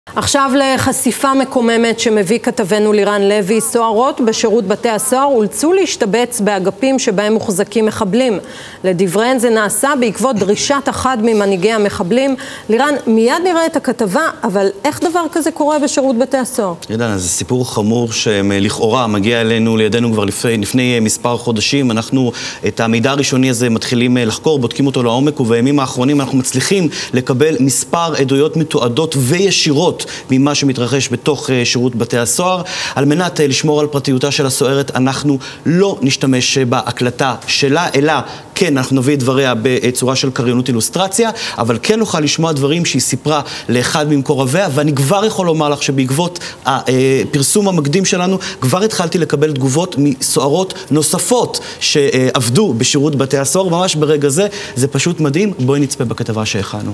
עכשיו לחשיפה מקוממת שמביא כתבנו לירן לוי. סוהרות בשירות בתי הסוהר אולצו להשתבץ באגפים שבהם מוחזקים מחבלים. לדבריהן זה נעשה בעקבות דרישת אחד ממנהיגי המחבלים. לירן, מיד נראה את הכתבה, אבל איך דבר כזה קורה בשירות בתי הסוהר? ידענה, זה סיפור חמור שלכאורה מגיע אלינו, לידינו כבר לפני מספר חודשים. אנחנו את המידע הראשוני הזה מתחילים לחקור, בודקים אותו לעומק, ובימים האחרונים אנחנו מצליחים לקבל מספר עדויות מתועדות וישירות ממה שמתרחש בתוך שירות בתי הסוהר. על מנת לשמור על פרטיותה של הסוהרת, אנחנו לא נשתמש בהקלטה שלה, אלא כן, אנחנו נביא את דבריה בצורה של קריינות אילוסטרציה, אבל כן נוכל לשמוע דברים שהיא סיפרה לאחד ממקורביה, ואני כבר יכול לומר לך שבעקבות הפרסום המקדים שלנו, כבר התחלתי לקבל תגובות מסוהרות נוספות שעבדו בשירות בתי הסוהר, ממש ברגע זה. זה פשוט מדהים. בואי נצפה בכתבה שהכנו.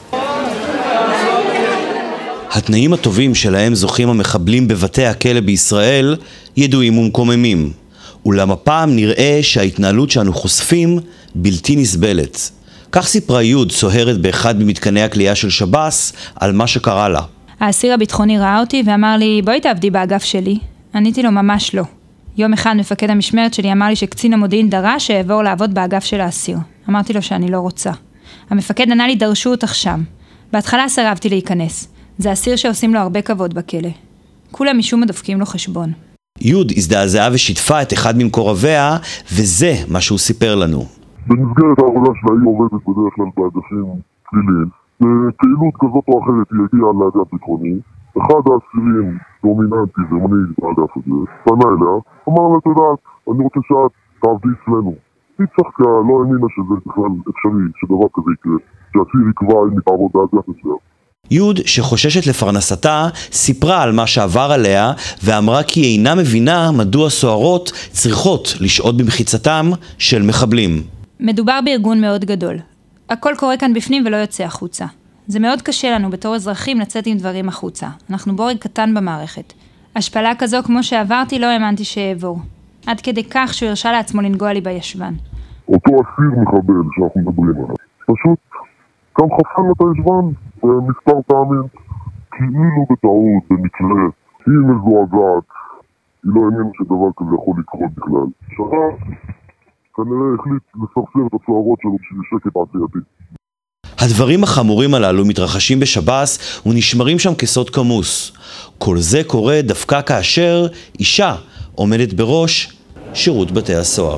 התנאים הטובים שלהם זוכים המחבלים בבתי הכלא בישראל ידועים ומקוממים. אולם הפעם נראה שההתנהלות שאנו חושפים בלתי נסבלת. כך סיפרה יוד, סוהרת באחד במתקני הכלייה של שב"ס, על מה שקרה לה. האסיר הביטחוני ראה אותי ואמר לי, בואי תעבדי באגף שלי. עניתי לו, ממש לא. יום אחד מפקד המשמרת שלי אמר לי שקצין המודיעין דרש שאעבור לעבוד באגף של האסיר. אמרתי לו שאני לא רוצה. המפקד ענה לי, דרשו אותך שם. בהתחלה סרבתי להיכנס. זה אסיר שעושים לו הרבה כבוד בכלא. כולם משום מדופקים לו חשבון. יוד הזדעזעה ושיתפה את אחד ממקורביה, וזה מה שהוא סיפר לנו. במסגרת העבודה שלה היא עובדת בדרך כלל באגפים פליליים. בפעילות כזאת או אחרת היא הגיעה לאגף ביטחוני. אחד האסירים דומיננטי ומנהיג באגף הזה פנה אליה, אמר לה, תדעת, אני רוצה שאת תעבדי אצלנו. היא צחקה, לא האמינה שזה בכלל אפשרי, שדבר כזה יקרה, שהאסיר יקבע אם היא תעבוד באגף אצלנו. יוד, שחוששת לפרנסתה, סיפרה על מה שעבר עליה ואמרה כי היא אינה מבינה מדוע סוהרות צריכות לשהות במחיצתם של מחבלים. מדובר בארגון מאוד גדול. הכל קורה כאן בפנים ולא יוצא החוצה. זה מאוד קשה לנו בתור אזרחים לצאת עם דברים החוצה. אנחנו בורג קטן במערכת. השפלה כזו כמו שעברתי לא האמנתי שאעבור. עד כדי כך שהוא הרשה לעצמו לנגוע לי בישבן. אותו אסיר מחבל שאנחנו מדברים עליו. פשוט גם חפן את הישבן מספר פעמים, כאילו בטעות, במקרה, היא מזועזעת, היא לא האמינה שדבר כזה יכול לקרות בכלל. שב"ס כנראה החליט לסרסר את הסוהרות שלו בשביל שקט עשייתי. הדברים החמורים הללו מתרחשים בשב"ס ונשמרים שם כסוד כמוס. כל זה קורה דווקא כאשר אישה עומדת בראש שירות בתי הסוהר.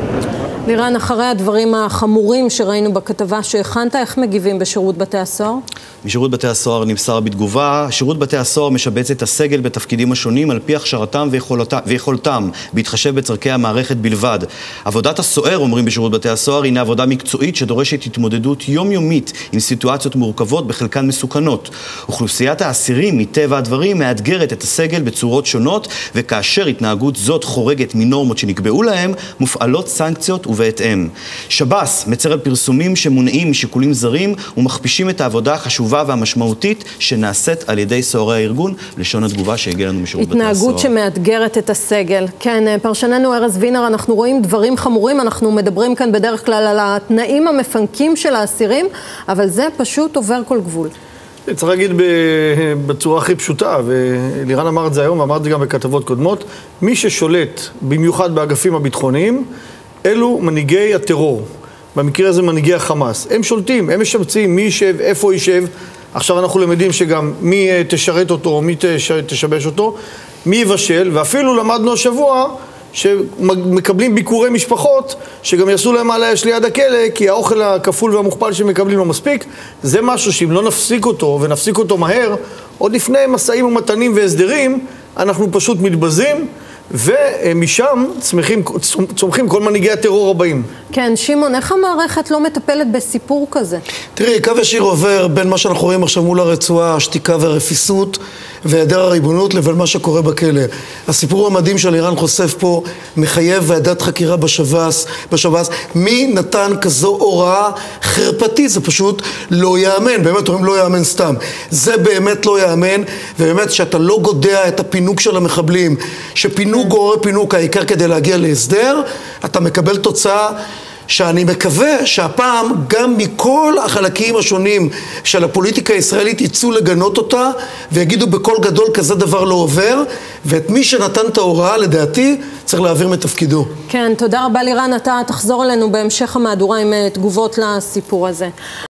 לירן, אחרי הדברים החמורים שראינו בכתבה שהכנת, איך מגיבים בשירות בתי הסוהר? משירות בתי הסוהר נמסר בתגובה, שירות בתי הסוהר משבץ את הסגל בתפקידים השונים על פי הכשרתם ויכולתם, בהתחשב בצרכי המערכת בלבד. עבודת הסוהר, אומרים בשירות בתי הסוהר, הינה עבודה מקצועית שדורשת התמודדות יומיומית עם סיטואציות מורכבות, בחלקן מסוכנות. אוכלוסיית האסירים, מטבע הדברים, מאתגרת את הסגל בצורות שונות, וכאשר התנהגות זאת חורגת מנורמות שנקבעו להם, מופעלות סנקציות ובהתאם. שב"ס מצר על פרסומים שמונעים משיקולים זרים ומכפישים את העבודה החשובה והמשמעותית שנעשית על ידי סוהרי הארגון, לשון התגובה שהגיע לנו משירות בתי הסוהר. התנהגות שמאתגרת את הסגל. כן, פרשננו ארז וינר, אנחנו רואים דברים חמורים, אנחנו מדברים כאן בדרך כלל על התנאים המפנקים של האסירים, אבל זה פשוט עובר כל גבול. צריך להגיד בצורה הכי פשוטה, ולירן אמר את זה היום, ואמר את זה גם בכתבות קודמות, מי ששולט במיוחד באגפים הביטחוניים, אלו מנהיגי הטרור, במקרה הזה מנהיגי החמאס. הם שולטים, הם משבצים מי יישב, איפה יישב. עכשיו אנחנו למדים שגם מי תשרת אותו, מי תשבש אותו, מי יבשל, ואפילו למדנו השבוע שמקבלים ביקורי משפחות, שגם יעשו להם על האש ליד הכלא, כי האוכל הכפול והמוכפל שמקבלים לא מספיק. זה משהו שאם לא נפסיק אותו, ונפסיק אותו מהר, עוד לפני מסעים ומתנים והסדרים, אנחנו פשוט מתבזים, ומשם צומחים כל מנהיגי הטרור הבאים. כן, שמעון, איך המערכת לא מטפלת בסיפור כזה? תראי, קו ישיר עובר בין מה שאנחנו רואים עכשיו מול הרצועה, השתיקה והרפיסות והיעדר הריבונות, לבין מה שקורה בכלא. הסיפור המדהים של לירן חושף פה מחייב ועדת חקירה בשב"ס. מי נתן כזו הוראה חרפתית? זה פשוט לא יאמן. באמת אומרים לא יאמן סתם. זה באמת לא יאמן, ובאמת שאתה לא גודע את הפינוק של המחבלים, שפינוק גורר פינוק העיקר כדי להגיע להסדר, אתה מקבל תוצאה שאני מקווה שהפעם גם מכל החלקים השונים של הפוליטיקה הישראלית יצאו לגנות אותה ויגידו בקול גדול כזה דבר לא עובר, ואת מי שנתן את ההוראה לדעתי צריך להעביר מתפקידו. כן, תודה רבה לירן, אתה תחזור אלינו בהמשך המהדורה עם תגובות לסיפור הזה.